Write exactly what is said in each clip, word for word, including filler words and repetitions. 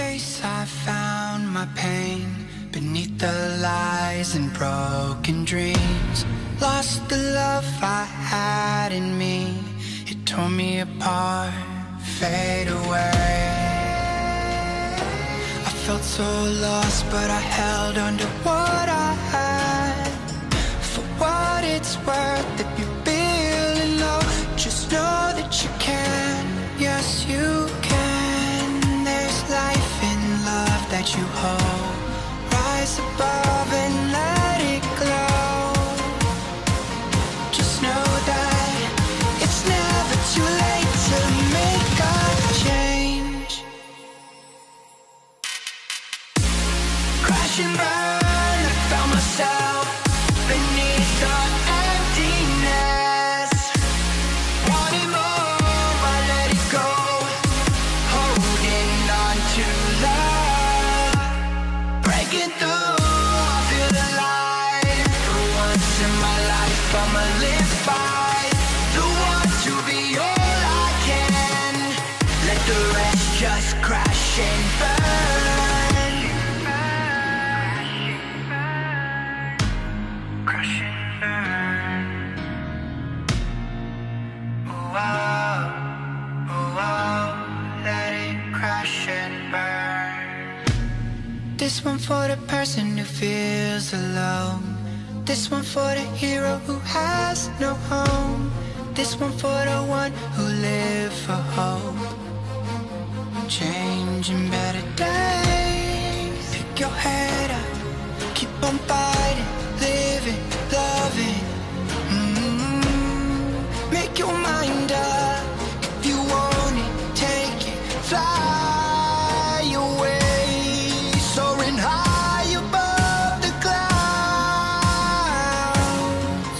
case I found my pain beneath the lies and broken dreams. Lost the love I had in me, it tore me apart, fade away. I felt so lost, but I held on to what I had. For what it's worth, if you're feeling low, just know that you can, yes you can. There's life in love that you hold. Rise above and let it glow. Just know that it's never too late to make a change. Crash and burn, I found myself beneath the emptiness. Wanting more, I let it go. Holding on to love, breaking through, I feel alive. For once in my life, I'ma live by the want to be all I can. Let the rest just crash and burn. Crash and burn. Oh, oh, oh, oh, let it crash and burn. This one for the person who feels alone. This one for the hero who has no home. This one for the one who live for hope. Changing better days. Pick your head up, keep on fighting, living, loving. Mm-hmm. Make your mind up. If you want it, take it, fly away, soaring high above the clouds.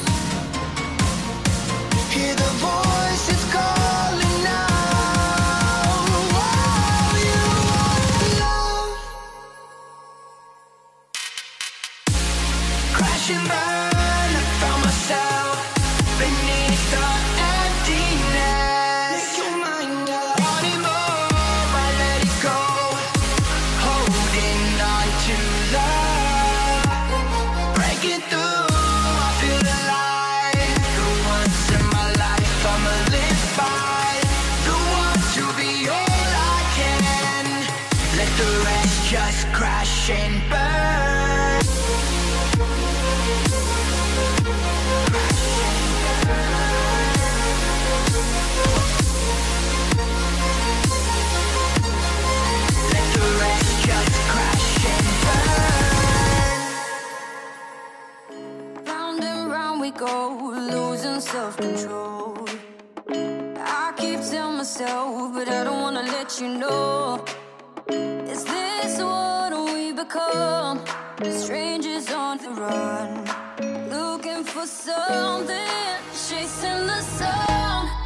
Hear the voices calling out. Oh, you want love. Crash and burn, I found myself beneath the emptiness. Make your mind up. Wanting more, I let it go. Holding on to love, breaking through, I feel alive. For once in my life, I'ma live by the want to be all I can. Let the rest just crash and burn. Let the rest just crash and burn. Round and round we go, losing self-control. I keep telling myself, but I don't wanna let you know. Is this what we become? Strangers on the run, looking for something, chasing the sun.